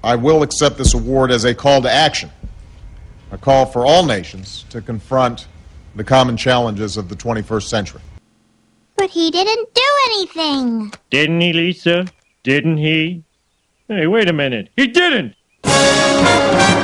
I will accept this award as a call to action, a call for all nations to confront the common challenges of the 21st century. But he didn't do anything. Didn't he, Lisa? Didn't he? Hey, wait a minute. He didn't!